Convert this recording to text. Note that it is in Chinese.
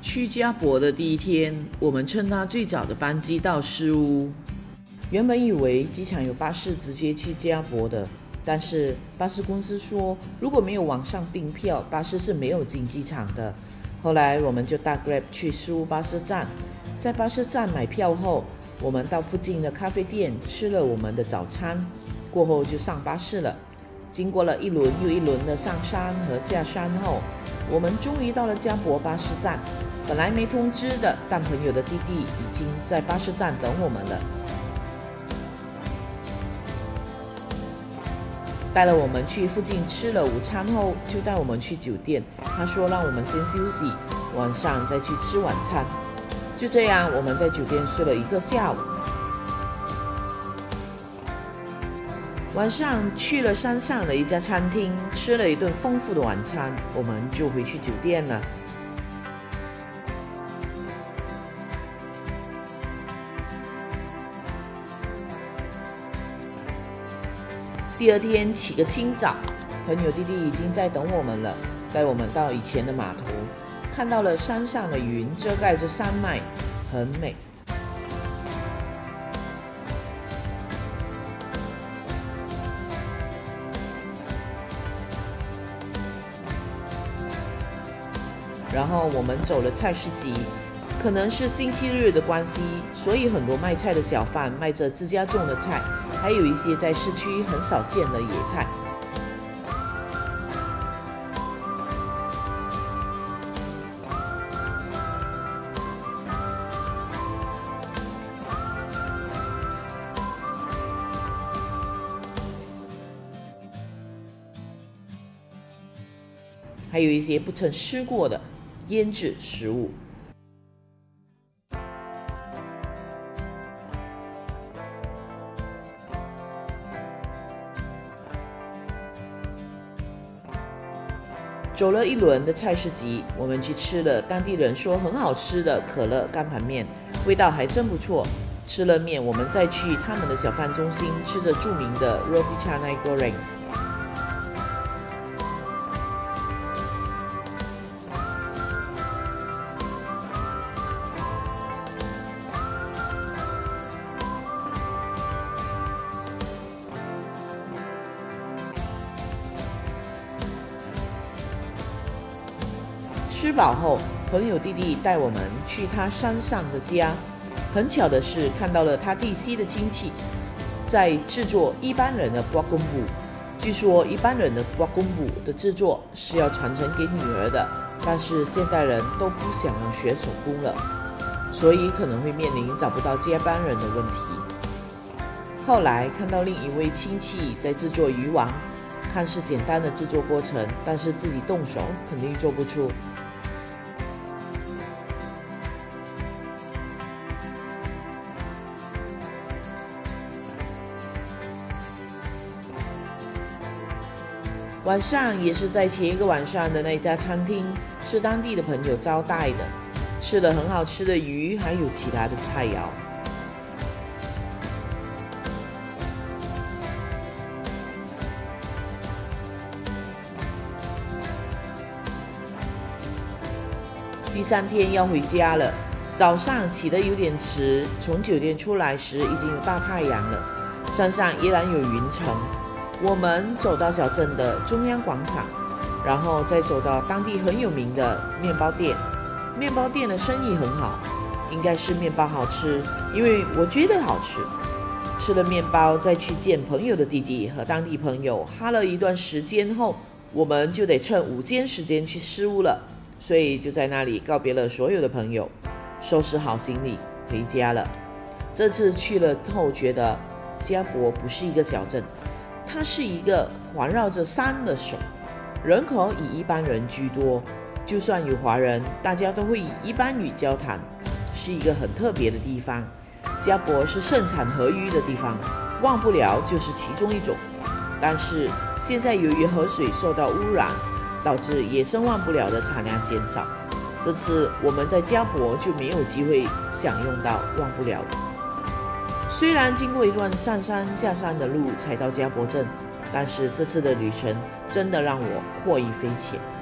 去加博的第一天，我们乘他最早的班机到诗屋。原本以为机场有巴士直接去加博的，但是巴士公司说，如果没有网上订票，巴士是没有进机场的。后来我们就搭 Grab 去诗屋巴士站，在巴士站买票后，我们到附近的咖啡店吃了我们的早餐，过后就上巴士了。经过了一轮又一轮的上山和下山后，我们终于到了加博巴士站。本来没通知的，但朋友的弟弟已经在巴士站等我们了，带了我们去附近吃了午餐后，就带我们去酒店。他说让我们先休息，晚上再去吃晚餐。就这样，我们在酒店睡了一个下午。晚上去了山上的一家餐厅，吃了一顿丰富的晚餐，我们就回去酒店了。第二天起个清早，朋友弟弟已经在等我们了，带我们到以前的码头，看到了山上的云遮盖着山脉，很美。然后我们走了菜市集，可能是星期日的关系，所以很多卖菜的小贩卖着自家种的菜，还有一些在市区很少见的野菜。还有一些不曾吃过的腌制食物。走了一轮的菜市集，我们去吃了当地人说很好吃的可乐干盘面，味道还真不错。吃了面，我们再去他们的小贩中心吃着著名的 Roti Canai Goreng。吃饱后，朋友弟弟带我们去他山上的家。很巧的是，看到了他弟媳的亲戚在制作一般人的布公布。据说一般人的布公布的制作是要传承给女儿的，但是现代人都不想要学手工了，所以可能会面临找不到接班人的问题。后来看到另一位亲戚在制作鱼丸，看似简单的制作过程，但是自己动手肯定做不出。晚上也是在前一个晚上的那家餐厅，是当地的朋友招待的，吃了很好吃的鱼，还有其他的菜肴。第三天要回家了，早上起得有点迟，从酒店出来时已经有大太阳了，山上依然有云层。我们走到小镇的中央广场，然后再走到当地很有名的面包店。面包店的生意很好，应该是面包好吃，因为我觉得好吃。吃了面包，再去见朋友的弟弟和当地朋友，哈了一段时间后，我们就得趁午间时间去诗屋了，所以就在那里告别了所有的朋友，收拾好行李回家了。这次去了后，觉得加博不是一个小镇，它是一个环绕着山的省，人口以一般人居多，就算有华人，大家都会以一般语交谈，是一个很特别的地方。加博是盛产河鱼的地方，忘不了就是其中一种。但是现在由于河水受到污染，导致野生忘不了的产量减少。这次我们在加博就没有机会享用到忘不了。虽然经过一段上山下山的路才到加博镇，但是这次的旅程真的让我获益匪浅。